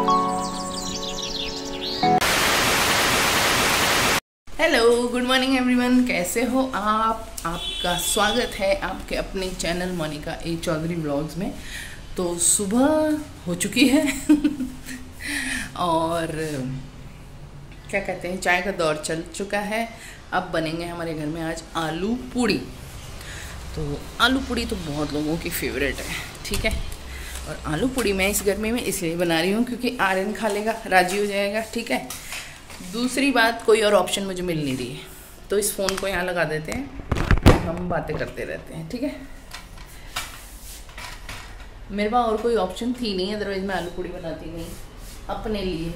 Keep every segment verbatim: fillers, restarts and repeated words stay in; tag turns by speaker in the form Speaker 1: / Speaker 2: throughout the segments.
Speaker 1: Hello, good morning everyone. कैसे हो आप? आपका स्वागत है आपके अपने channel Monika A Chaudhary vlogs में। तो सुबह हो चुकी है और क्या कहते हैं, चाय का दौर चल चुका है। अब बनेंगे हमारे घर में आज आलू पूड़ी। तो आलू पूड़ी तो बहुत लोगों की फेवरेट है, ठीक है। और आलू पूड़ी मैं इस गर्मी में इसलिए बना रही हूँ क्योंकि आर्यन खा लेगा, राजी हो जाएगा, ठीक है। दूसरी बात, कोई और ऑप्शन मुझे मिल नहीं रही है, तो इस फ़ोन को यहाँ लगा देते हैं, हम बातें करते रहते हैं, ठीक है। मेरे पास और कोई ऑप्शन थी नहीं, अदरवाइज मैं आलू पूड़ी बनाती नहीं अपने लिए।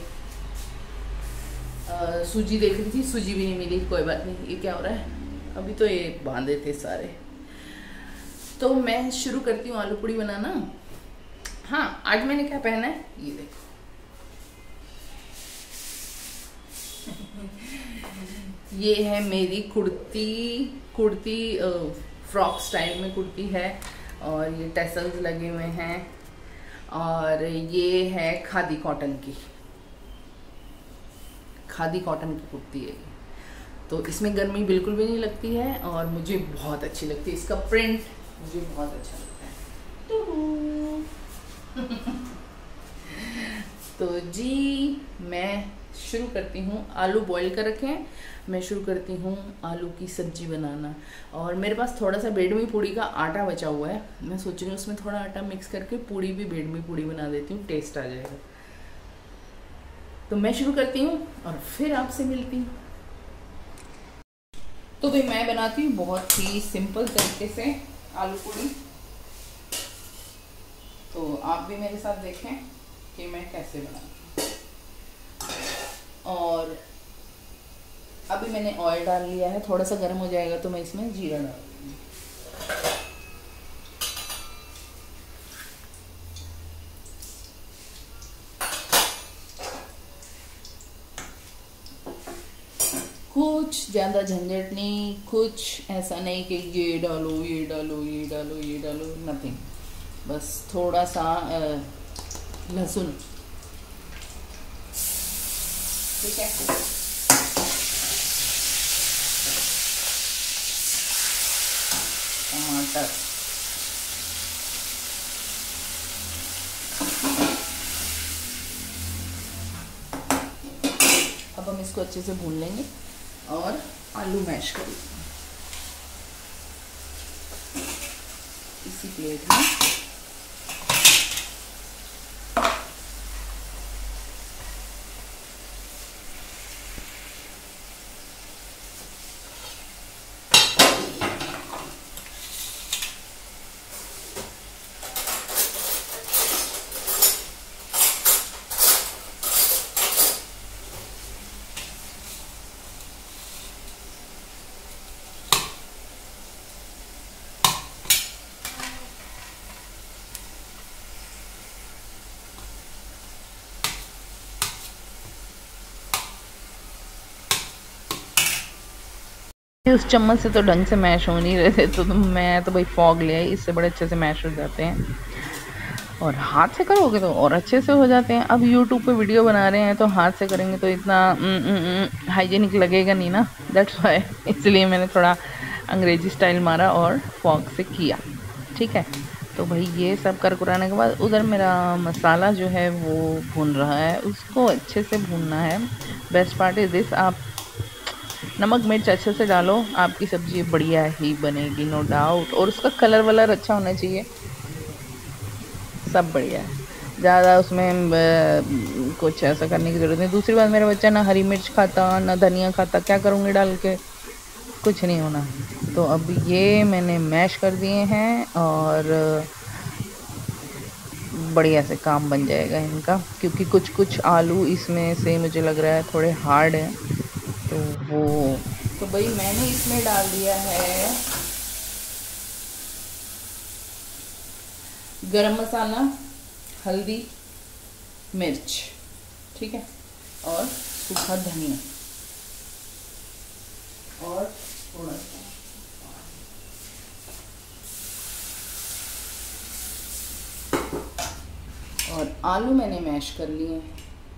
Speaker 1: आ, सूजी देख रही थी, सूजी भी नहीं मिली, कोई बात नहीं। ये क्या हो रहा है, अभी तो ये बांधे थे सारे। तो मैं शुरू करती हूँ आलू पूड़ी बनाना। हाँ, आज मैंने क्या पहना है ये देखो। ये है मेरी कुर्ती, कुर्ती फ्रॉक स्टाइल में कुर्ती है और ये टेसल्स लगे हुए हैं और ये है खादी कॉटन की, खादी कॉटन की कुर्ती है। तो इसमें गर्मी बिल्कुल भी नहीं लगती है और मुझे बहुत अच्छी लगती है। इसका प्रिंट मुझे बहुत अच्छा लगता है। तो जी मैं शुरू करती हूँ। आलू बॉईल कर रखे हैं, मैं शुरू करती हूँ आलू की सब्जी बनाना। और मेरे पास थोड़ा सा बेडमी पूड़ी का आटा बचा हुआ है, मैं सोच रही हूँ उसमें थोड़ा आटा मिक्स करके पूड़ी भी बेडमी पूड़ी बना देती हूँ, टेस्ट आ जाएगा। तो मैं शुरू करती हूँ और फिर आपसे मिलती हूँ। तो भाई मैं बनाती हूँ बहुत ही सिंपल तरीके से आलू पूड़ी, तो आप भी मेरे साथ देखें कि मैं कैसे बनाती हूँ। और अभी मैंने ऑयल डाल लिया है, थोड़ा सा गर्म हो जाएगा तो मैं इसमें जीरा डाल दूँगी। कुछ ज़्यादा झंझट नहीं, कुछ ऐसा नहीं कि ये डालो ये डालो ये डालो ये डालो, नथिंग। बस थोड़ा सा लहसुन, ठीक है। टमाटर, अब हम इसको अच्छे से भून लेंगे और आलू मैश कर लेंगे इसी प्लेट में। उस चम्मच से तो ढंग से मैश हो नहीं रहे थे, तो, तो मैं तो भाई फॉग ले आई, इससे बड़े अच्छे से मैश हो जाते हैं। और हाथ से करोगे तो और अच्छे से हो जाते हैं। अब यूट्यूब पे वीडियो बना रहे हैं तो हाथ से करेंगे तो इतना हाइजीनिक लगेगा नहीं ना, दैट्स वाई, इसलिए मैंने थोड़ा अंग्रेजी स्टाइल मारा और फॉग से किया, ठीक है। तो भाई ये सब कर कराने के बाद उधर मेरा मसाला जो है वो भून रहा है, उसको अच्छे से भूनना है। बेस्ट पार्ट इज दिस, आप नमक मिर्च अच्छे से डालो, आपकी सब्ज़ी बढ़िया ही बनेगी, नो डाउट। और उसका कलर वलर अच्छा होना चाहिए, सब बढ़िया है, ज़्यादा उसमें कुछ ऐसा करने की ज़रूरत नहीं। दूसरी बात, मेरा बच्चा ना हरी मिर्च खाता ना धनिया खाता, क्या करूँगी डाल के, कुछ नहीं होना। तो अब ये मैंने मैश कर दिए हैं और बढ़िया से काम बन जाएगा इनका, क्योंकि कुछ कुछ आलू इसमें से मुझे लग रहा है थोड़े हार्ड हैं, तो वो तो भाई मैंने इसमें डाल दिया है गरम मसाला, हल्दी, मिर्च, ठीक है, और सूखा धनिया और थोड़ा सा और आलू मैंने मैश कर लिए हैं।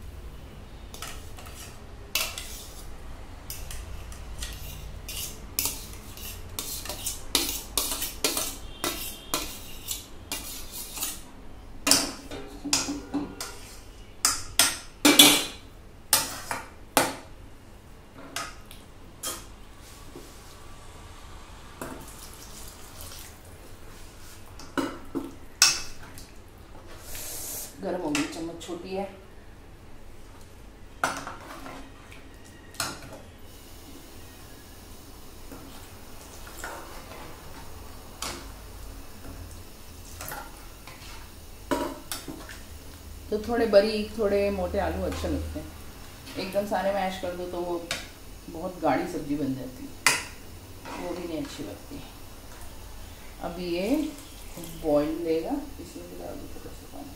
Speaker 1: गर्म हो गई, चम्मच छोटी है। तो थोड़े बारीक थोड़े मोटे आलू अच्छे लगते हैं, एकदम सारे मैश कर दो तो वो बहुत गाढ़ी सब्जी बन जाती है, वो भी नहीं अच्छी लगती। अब ये बॉईल लेगा, इसमें भी डाल दो थोड़ा सा पानी।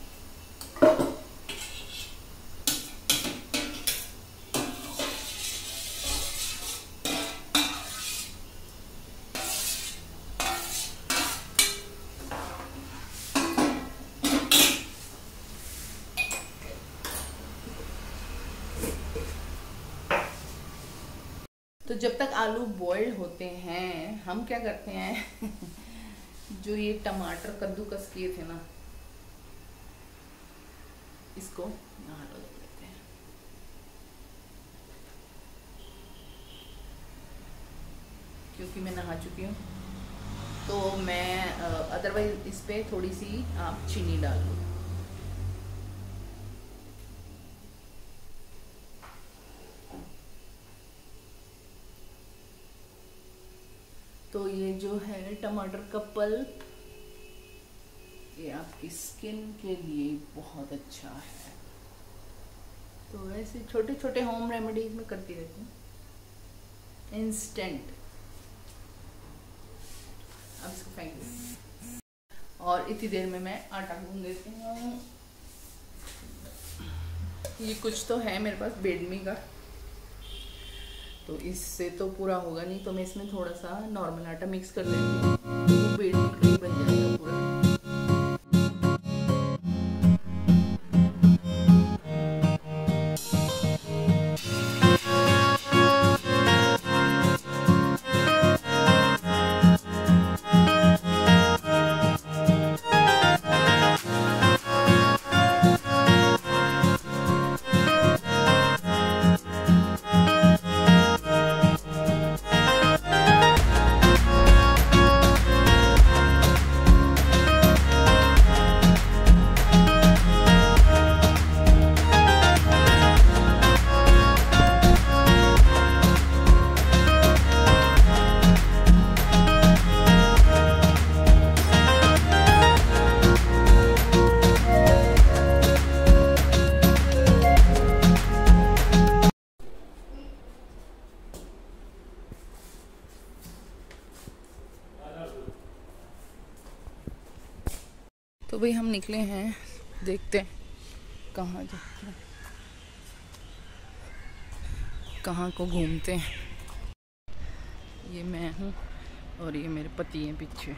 Speaker 1: तो जब तक आलू बॉइल्ड होते हैं हम क्या करते हैं जो ये टमाटर कद्दूकस किए थे ना, इसको यहाँ डाल देते हैं। क्योंकि मैं नहा चुकी हूँ तो मैं अदरवाइज इस पे थोड़ी सी आप चीनी डाल लो। तो ये जो है टमाटर का पल्प, ये आपकी स्किन के लिए बहुत अच्छा है। तो ऐसे छोटे छोटे होम रेमेडीज में करती रहती हूँ, इंस्टेंट। अब इसको फेंक दो और इतनी देर में मैं आटा गूंद देती हूँ। ये कुछ तो है मेरे पास बेडमी का, तो इससे तो पूरा होगा नहीं, तो मैं इसमें थोड़ा सा नॉर्मल आटा मिक्स कर लेती हूँ, तो बेडमी का ही बन जाएगा पूरा। तो भाई हम निकले हैं, देखते हैं कहाँ जाते हैं, कहाँ को घूमते हैं। ये मैं हूँ और ये मेरे पति हैं पीछे,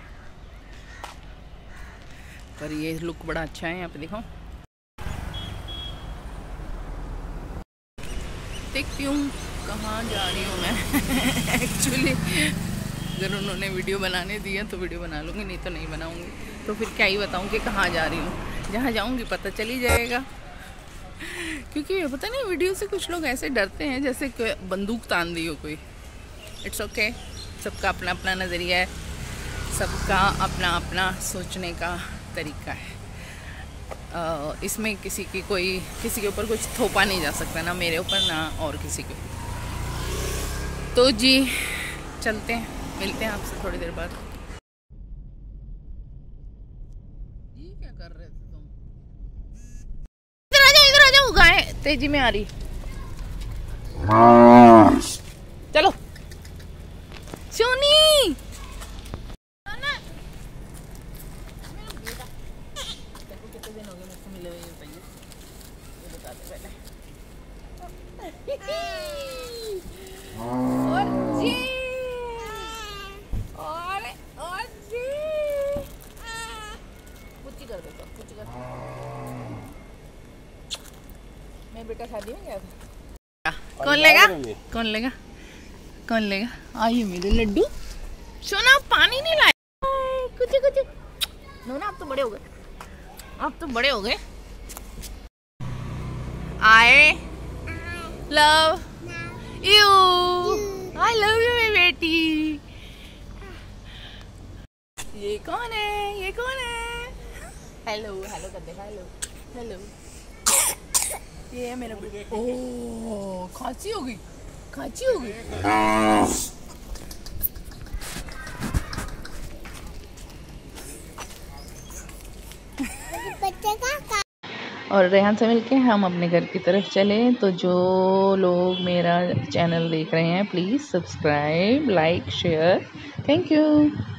Speaker 1: पर ये लुक बड़ा अच्छा है। यहाँ पे देखो, देखती हूँ कहाँ जा रही हूँ मैं एक्चुअली अगर उन्होंने वीडियो बनाने दिया तो वीडियो बना लूँगी, नहीं तो नहीं बनाऊँगी। तो फिर क्या ही बताऊँ कि कहाँ जा रही हूँ, जहाँ जाऊँगी पता चल ही जाएगा। क्योंकि पता नहीं वीडियो से कुछ लोग ऐसे डरते हैं जैसे बंदूक तान दी हो कोई। इट्स ओके, सबका अपना अपना नज़रिया है, सबका अपना अपना सोचने का तरीका है। आ, इसमें किसी की कोई किसी के ऊपर कुछ थोपा नहीं जा सकता, ना मेरे ऊपर ना और किसी के। तो जी चलते हैं, मिलते हैं आपसे थोड़ी देर बाद। ये क्या कर रहे थे तुम? इधर आ जाओ, इधर आ जाओ, गाय तेजी में आ रही। चलो सोनी, कितने दिन हो गए मुझको मिले हुए, ये बताइए, ये बता दे पहले। और जी और और जी कुछ कर दो, कुछ कर। नहीं बेटा शादी में गया था। कौन लेगा कौन लेगा कौन लेगा? आइए मेरे लड्डू। सोना पानी नहीं लाए कुछ कुछ। नोना आप तो बड़े हो गए, आप तो बड़े हो गए। I love you, I love you मेरी बेटी। ये कौन है ये कौन है? हेलो हेलो कर दे, हेलो हेलो। ये है मेरा बेटा। ओह खांसी हो गई, खांसी हो गई। और रेहान से मिलके हम अपने घर की तरफ चले। तो जो लोग मेरा चैनल देख रहे हैं please subscribe, like, share. Thank you.